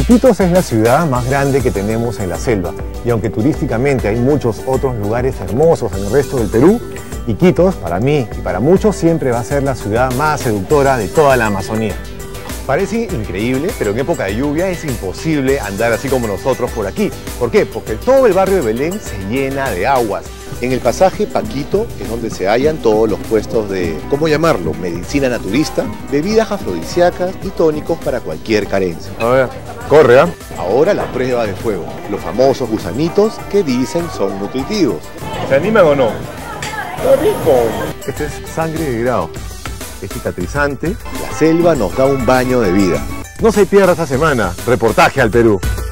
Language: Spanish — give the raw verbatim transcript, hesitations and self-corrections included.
Iquitos es la ciudad más grande que tenemos en la selva, y aunque turísticamente hay muchos otros lugares hermosos en el resto del Perú, Iquitos, para mí y para muchos, siempre va a ser la ciudad más seductora de toda la Amazonía. Parece increíble, pero en época de lluvia es imposible andar así como nosotros por aquí. ¿Por qué? Porque todo el barrio de Belén se llena de aguas. En el pasaje Paquito es donde se hallan todos los puestos de, ¿cómo llamarlo?, medicina naturista, bebidas afrodisíacas y tónicos para cualquier carencia. A ver, corre, ¿ah? Ahora la prueba de fuego, los famosos gusanitos que dicen son nutritivos. ¿Se animan o no? ¡Está rico! Este es sangre de grado. Es cicatrizante. La selva nos da un baño de vida. No se pierda esta semana. Reportaje al Perú.